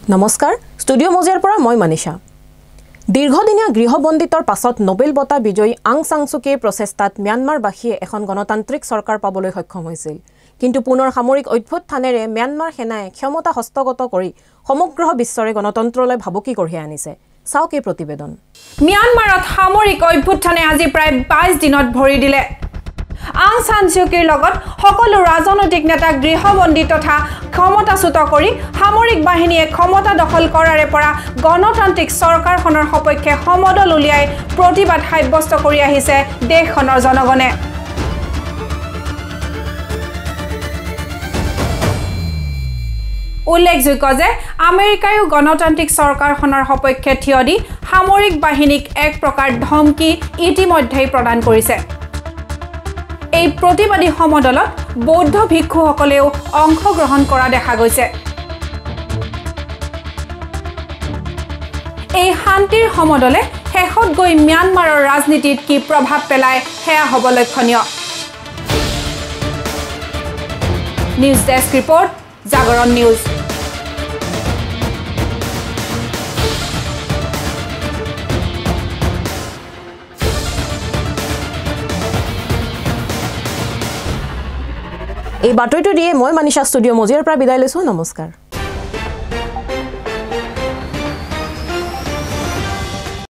নমস্কাৰ ষ্টুডিঅ' মজিয়াৰ পৰা মই মানিষা দীৰ্ঘদিনীয়া গৃহবন্দিতৰ পাছত নোবেল বঁটা বিজয়ী আং সাং সু কিৰ প্ৰচেষ্টাত ম্যানমাৰবাসীয়ে এখন গণতান্ত্ৰিক চৰকাৰ পাবলৈ সক্ষম হৈছিল কিন্তু পুনৰ সামৰিক অভ্যুত্থানেৰে ম্যানমাৰ সেনাই ক্ষমতা হস্তগত কৰি সমগ্ৰ বিশ্বৰে গণতন্ত্ৰলৈ ভাবুকি কঢ়িয়াই আনিছে চাওক এই প্ৰতিবেদন ম্যানমাৰত সামৰিক অভ্যুত্থানে আজি প্ৰায় 22 দিনত ভৰি দিলে আং সান সু কিৰ লগত সকলো ৰাজনৈতিক নেতা গৃহবন্দী তথা ক্ষমতাচ্যুত কৰি সামৰিক বাহিনীয়ে ক্ষমতা দখল কৰাৰে পৰা গণতান্ত্ৰিক চৰকাৰখনৰ সপক্ষে সমদল উলিয়াই প্ৰতিবাদ সাব্যস্ত কৰি আহিছে দেশখনৰ জনগণে উল্লেখযোগ্য যে আমেৰিকায়ো গণতান্ত্ৰিক চৰকাৰখনৰ সপক্ষে থিয় দি সামৰিক বাহিনীক এক প্ৰকাৰ ধমকি ইতিমধ্যে প্ৰদান কৰিছে এই প্ৰতিবাদী সমদলত বৌদ্ধ ভিক্ষুসকলেও অংশগ্ৰহণ কৰা দেখা গৈছে এই শান্তিৰ সমদলে শেষত গৈ ম্যানমাৰৰ ৰাজনীতিত কি প্ৰভাৱ পেলায় হেয়া হ'ব লক্ষণীয় news desk report Jagaran news এই বাতৰিটো দিয়ে মই মানিষা ষ্টুডিঅ' মজিয়াৰ পৰা বিদায় লৈছো নমস্কাৰ